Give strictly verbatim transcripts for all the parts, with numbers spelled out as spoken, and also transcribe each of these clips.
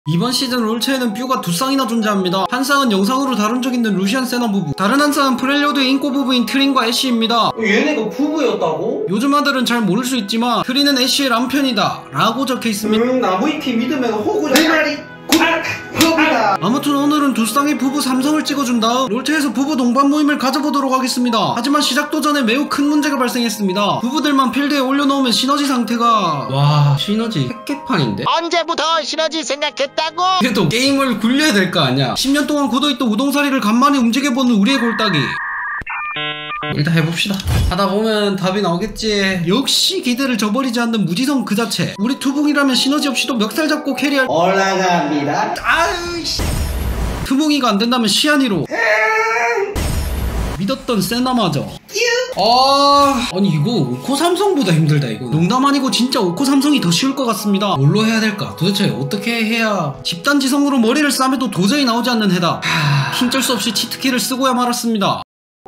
이번 시즌 롤체에는 뷰가 두 쌍이나 존재합니다. 한 쌍은 영상으로 다룬 적 있는 루시안 세나 부부, 다른 한 쌍은 프렐리오드의 인꼬 부부인 트린과 애쉬입니다. 얘네가 부부였다고? 요즘 아들은 잘 모를 수 있지만 트린은 애쉬의 남편이다 라고 적혀있습니다. 음, 나무위키 믿으면 호구자 내 말이 굿! 아무튼 오늘은 두 쌍의 부부 삼성을 찍어준 다음 롤체에서 부부 동반 모임을 가져보도록 하겠습니다. 하지만 시작도 전에 매우 큰 문제가 발생했습니다. 부부들만 필드에 올려놓으면 시너지 상태가... 와... 시너지 핵개판인데? 언제부터 시너지 생각했다고? 그래도 게임을 굴려야 될 거 아니야. 십 년 동안 굳어있던 우동사리를 간만에 움직여보는 우리의 골딱이. 일단 해봅시다. 하다보면 답이 나오겠지. 역시 기대를 저버리지 않는 무지성 그 자체. 우리 투붕이라면 시너지 없이도 멱살 잡고 캐리할... 올라갑니다. 아유 씨. 투붕이가 안된다면 시안이로 믿었던 세나마저. 아... 아니 이거 오코 삼성보다 힘들다 이거. 농담 아니고 진짜 오코 삼성이 더 쉬울 것 같습니다. 뭘로 해야 될까? 도대체 어떻게 해야... 집단지성으로 머리를 싸매도 도저히 나오지 않는 해답. 하... 힘쩔 수 없이 치트키를 쓰고야 말았습니다.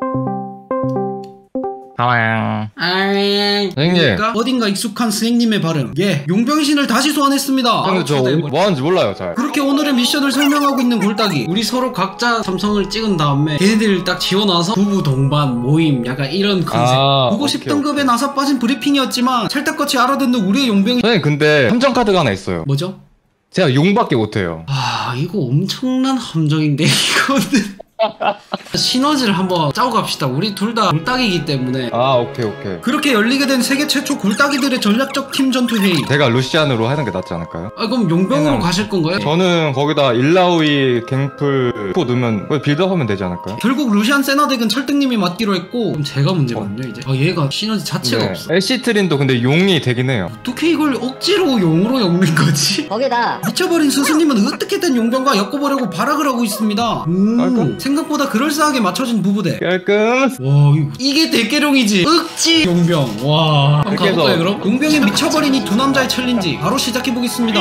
아잉. 아잉. 선생님. 어딘가 익숙한 스님의 발음. 예, 용병신을 다시 소환했습니다. 근데 저 뭐하는지 몰라요 잘. 그렇게 오늘의 미션을 설명하고 있는 골딱이. 우리 서로 각자 삼성을 찍은 다음에 걔네들 딱 지워놔서 부부 동반 모임 약간 이런 컨셉. 아, 구십십 등급에 나서 빠진 브리핑이었지만 찰떡같이 알아듣는 우리의 용병이... 선생님 근데 함정 카드가 하나 있어요. 뭐죠? 제가 용밖에 못해요. 아 이거 엄청난 함정인데 이거는... 시너지를 한번 짜고 갑시다. 우리 둘 다 골딱이기 때문에. 아 오케이 오케이. 그렇게 열리게 된 세계 최초 골딱이들의 전략적 팀 전투 회의. 제가 루시안으로 하는 게 낫지 않을까요? 아 그럼 용병으로 그냥... 가실 건가요? 저는 거기다 일라우이 갱플 포 넣으면 빌드업 하면 되지 않을까요? 결국 루시안 세나 덱은 철등님이 맡기로 했고 그럼 제가 문제거든요. 어. 이제 아 얘가 시너지 자체가 네. 없어. 애쉬트린도 근데 용이 되긴 해요. 어떻게 이걸 억지로 용으로 엮는 거지? 거기다 미쳐버린 스승님은 어떻게든 용병과 엮어보려고 발악을 하고 있습니다. 음, 생각보다 그럴싸하게 맞춰진 부부대. 깔끔. 와 이거 이게 대깨룡이지. 억지 용병. 와 한번 가볼까요 그럼? 용병이 미쳐버린 이 두 남자의 챌린지 바로 시작해보겠습니다.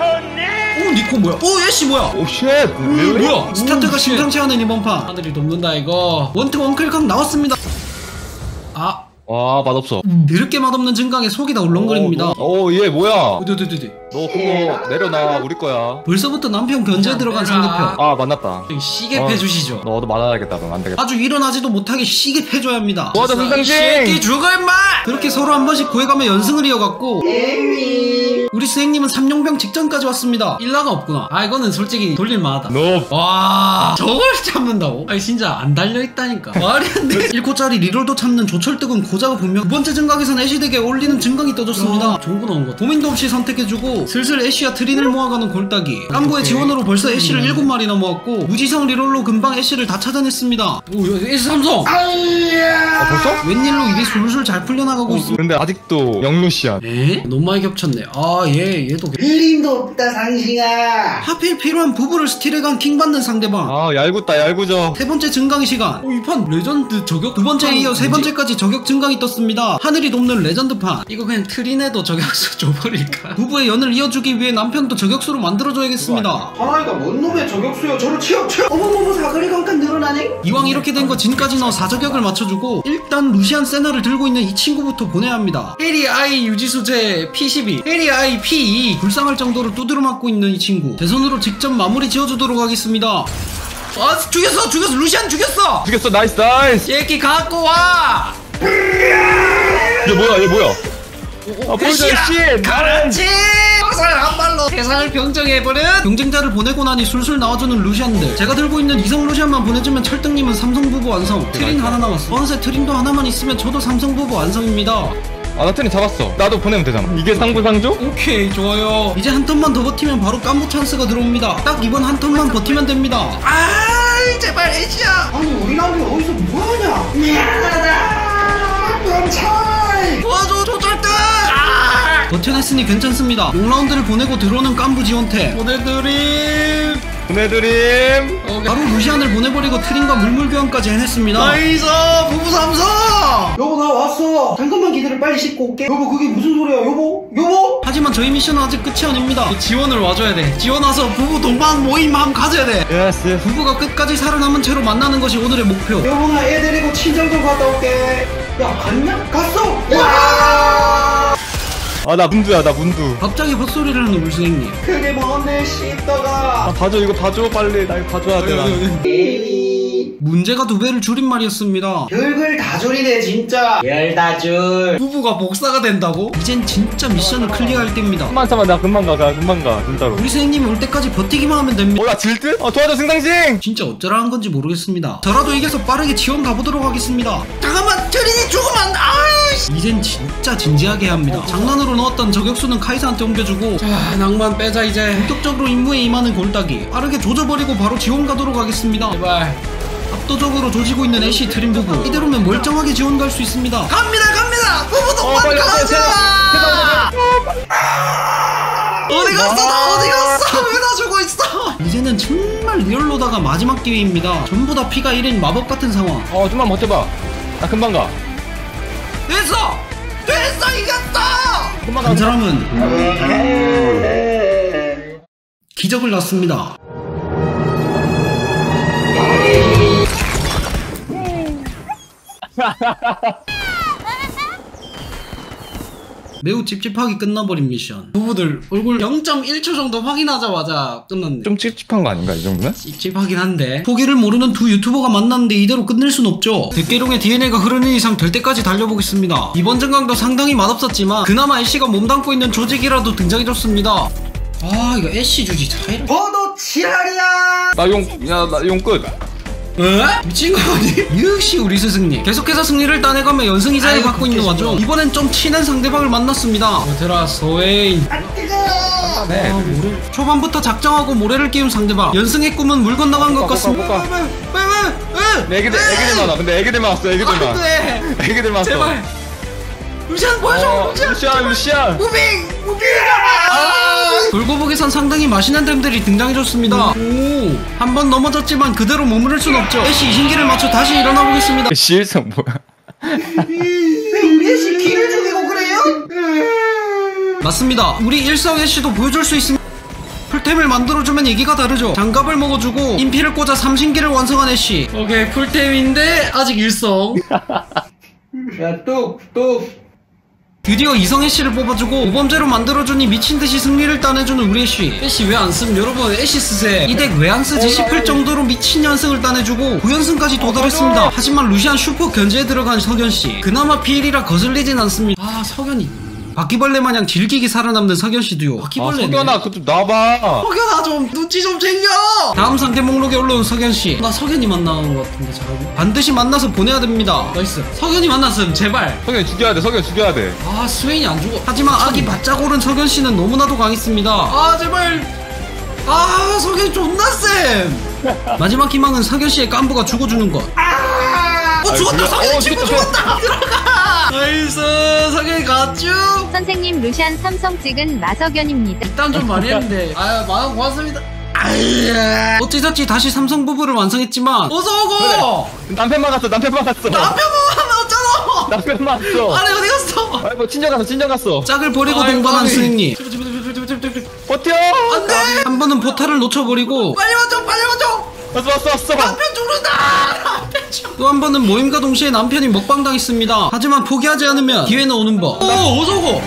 오 니코 뭐야? 오 애쉬 뭐야? 오 쉣. 음, 뭐야? 스타트가 심상치 않은 이번 판. 하늘이 돕는다 이거. 원트 원클각 나왔습니다. 아 와 맛없어. 드럽게 맛없는 증강에 속이 다 울렁거립니다. 오얘 뭐야? 어디어디어디 너 그거 내려놔 우리 거야. 벌써부터 남편 견제에 들어간 상대편. 아 만났다. 시계 어. 패주시죠. 너도 맞아야겠다. 넌 안되겠다. 아주 일어나지도 못하게 시계 패줘야 합니다. 뭐하자 선생님. 시계 죽어 임마. 그렇게 서로 한 번씩 구해가며 연승을 이어갔고 우리 스행님은 삼용병 직전까지 왔습니다. 일라가 없구나. 아 이거는 솔직히 돌릴만하다. 너 와 저걸 참는다고? 아니 진짜 안 달려있다니까. 말이 안돼. 일 코짜리 리롤도 참는 조철득은 고자가 분명. 두 번째 증강에선 애쉬덱에 어울리는 증강이 떠줬습니다. 좋은 거 나온 것. 고민도 없이 선택해주고 슬슬 애쉬와 트린을 모아가는 골딱이. 깜부의 지원으로 벌써 애쉬를 일곱 마리나 모았고 무지성 리롤로 금방 애쉬를 다 찾아냈습니다. 오 애쉬 삼성. 아 벌써? 웬일로 일이 술술 잘 풀려나가고 있습니다. 근데 아직도 영루시안. 에? 너무 많이 겹쳤네. 아 얘 얘도 그림도 없다 상식아. 하필 필요한 부부를 스틸해간 킹받는 상대방. 아 얄궂다 얄궂어. 세 번째 증강의 시간. 이 판 레전드 저격. 두 번째에 이어 세 번째까지 저격 증강이 떴습니다. 하늘이 돕는 레전드판. 이거 그냥 트린에도 저격수 줘버릴까? 부부의 연을 이어주기 위해 남편도 저격수로 만들어줘야겠습니다. 하나이가 뭔 놈의 저격수야. 저를 치워 치워. 어머머머 사거리가 한 칸 늘어나네. 이왕 이렇게 된 거 진까지 넣어 사저격을 맞춰주고 일단 루시안 세나를 들고 있는 이 친구부터 보내야 합니다. 해리 아이 유지수제 피 십이, 해리 아이 피 이. 불쌍할 정도로 두드려 맞고 있는 이 친구 대선으로 직접 마무리 지어주도록 하겠습니다. 아 죽였어 죽였어 루시안 죽였어. 죽였어. 나이스 나이스. 얘기 갖고 와. 얘 뭐야 얘 뭐야. 아 보여줘 씨. 그렇지. 화살 한 발로 세상을 병정해버린. 경쟁자를 보내고 나니 술술 나와주는 루시안들. 제가 들고 있는 이성 루시안만 보내주면 철등님은 삼성부부 완성. 트린 하나 남았어. 어느새 트린도 하나만 있으면 저도 삼성부부 완성입니다. 아 나 트린 잡았어. 나도 보내면 되잖아. 이게 상부상조? 오케이 좋아요. 이제 한 턴만 더 버티면 바로 깜부 찬스가 들어옵니다. 딱 이번 한 턴만 버티면 됩니다. 아이 제발 애쉬야. 아니 우리 남편 어디서 뭐하냐. 미안하다. 멈춰. 도와줘 조철등. 아! 버텨냈으니 괜찮습니다. 육 라운드를 보내고 들어오는 깜부 지원태. 보내드림. 보내드림. 어, 바로 루시안을 보내버리고 트린과 물물교환까지 해냈습니다. 나이스 부부 삼성. 여보 나 왔어. 잠깐만 기다려. 빨리 씻고 올게. 여보 그게 무슨 소리야 여보? 여보? 하지만 저희 미션은 아직 끝이 아닙니다. 지원을 와줘야 돼. 지원 와서 부부 동반 모임 함 가져야 돼. 예스. 부부가 끝까지 살아남은 채로 만나는 것이 오늘의 목표. 여보 나 애 데리고 친정 좀 갔다 올게. 야 갔냐? 갔어. 야 아 나 문두야 나 문두. 갑자기 헛소리를 하는 우리 선생님. 그게 뭔데 씹다가 아 봐줘 이거 봐줘 빨리 나 이거 봐줘야 돼. 나. 문제가 두 배를 줄인 말이었습니다. 별걸 다 줄이네 진짜. 별 다 줄. 부부가 복사가 된다고? 이젠 진짜 미션을 클리어할 때입니다. 금방 참아 나 금방 가, 가 금방 가 진짜로. 우리 선생님이 올 때까지 버티기만 하면 됩니다. 어나 질듯? 어 도와줘 승상싱. 진짜 어쩌라는 건지 모르겠습니다. 저라도 이겨서 빠르게 지원 가보도록 하겠습니다. 잠깐만, 트린이 죽으면 아이씨. 이젠 진짜 진지하게 해야 합니다. 장난으로 넣었던 저격수는 카이사한테 옮겨주고, 자 낭만 빼자 이제. 본격적으로 임무에 임하는 골딱이. 빠르게 조져버리고 바로 지원 가도록 하겠습니다. 제발. 압도적으로 조지고 있는 애쉬 트린 부부. 이대로면 멀쩡하게 지원 갈 수 있습니다. 갑니다 갑니다. 부부도 어, 빨리 빨리 가자. 가자. 어디 갔어? 나 어디 갔어? 왜 나 죽어 있어? 이제는 정말 리얼로다가 마지막 기회입니다. 전부 다 피가 일인 마법 같은 상황. 어 좀만 버텨봐. 나 금방 가. 됐어! 됐어! 이겼어! 금방 한 가. 사람은 기적을 낳습니다. 매우 찝찝하게 끝나버린 미션. 부부들 얼굴 영 점 일 초 정도 확인하자마자 끝났네. 좀 찝찝한 거 아닌가 이 정도면? 찝찝하긴 한데 포기를 모르는 두 유튜버가 만났는데 이대로 끝낼 순 없죠. 대깨롱의 디엔에이가 흐르는 이상 될 때까지 달려보겠습니다. 이번 전강도 상당히 맛없었지만 그나마 애쉬가 몸담고 있는 조직이라도 등장해줬습니다. 아 이거 애쉬 주지 차이를. 너도 지랄이야. 나용야나 용 끝. 에? 미친 거 아니? 역시 우리 스승님 계속해서 승리를 따내가며 연승이자를 받고 있는 와중 이번엔 좀 친한 상대방을 만났습니다. 얘들아 소웨인. 네. 아, 모래. 초반부터 작정하고 모래를 끼운 상대방. 연승의 꿈은 물 건너간 것 같습니다. 네, 애기들 애기들만 와. 근데 애기들만 왔어 애기들만. 안돼. 애기들만 왔어. 제발. 루시안 보여줘. 어, 루시안. 루시안 루시안. 무빙 무빙. 아! 돌고복에선 상당히 맛있는 템들이 등장해줬습니다. 오. 한 번 넘어졌지만 그대로 머무를 순 없죠. 애쉬 신기를 맞춰 다시 일어나 보겠습니다. 시일성 뭐야? 왜 우리 애쉬 기를 죽이고 그래요? 맞습니다. 우리 일성 애쉬도 보여줄 수 있습니다. 풀템을 만들어주면 얘기가 다르죠. 장갑을 먹어주고 인피를 꽂아 삼신기를 완성한 애쉬. 오케이 풀템인데 아직 일성. 야 뚝뚝. 드디어 이성 애쉬를 뽑아주고 오범죄로 만들어주니 미친듯이 승리를 따내주는 우리 애쉬. 애쉬 왜 안 쓰면 여러분 애쉬 쓰세. 이 덱 왜 안 쓰지 싶을 정도로 미친 연승을 따내주고 구 연승까지 도달했습니다. 하지만 루시안 슈퍼 견제에 들어간 석연씨 그나마 피일이라 거슬리진 않습니다. 아 석연이 바퀴벌레 마냥 질기게 살아남는 석연씨 듀오. 아 바퀴벌레네. 석연아 그거 좀 놔봐. 석연아 좀 눈치 좀 챙겨. 다음 상대 목록에 올라온 석연씨. 나 석연이 만나는 것 같은데 잘하고. 반드시 만나서 보내야 됩니다. 나이스. 석연이 만났음 제발. 석연 죽여야 돼 석연 죽여야 돼. 아 스웨인이 안 죽어. 하지만 악이 바짝 오른 석연씨는 너무나도 강했습니다. 아 제발. 아 석연이 존나 쌤. 마지막 희망은 석연씨의 깐부가 죽어주는 것. 아, 어 죽었다. 죽여- 석연이 어, 친구 죽였다. 죽었다. 들어가. 나이스. 석연이 갔쥬. 선생님 루시안 삼성 찍은 마석연입니다. 일단 좀 많이 했는데 아유 마음 고맙습니다. 아유 어찌저찌 다시 삼성 부부를 완성했지만 어서오고. 남편 만났어 남편 만났어. 남편 부부 왔잖아. 남편 만났어. 아니 어디 갔어? 아이 뭐 친정 갔어 친정 갔어. 짝을 버리고 아이고, 동반한 아이. 스님님. 버텨. 안돼. 한 번은 포탈을 놓쳐버리고 빨리 와줘 빨리 와줘. 왔어 왔어 왔어. 남편 죽는다. 또 한 번은 모임과 동시에 남편이 먹방당했습니다. 하지만 포기하지 않으면 기회는 오는 법. 오 어서오고.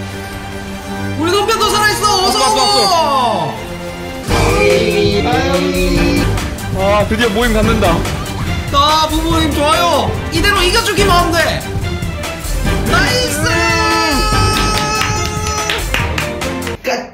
우리 남편도 살아있어. 어서오고. 아 드디어 모임 갖는다. 나 부부님 좋아요. 이대로 이겨주기만 하면 돼.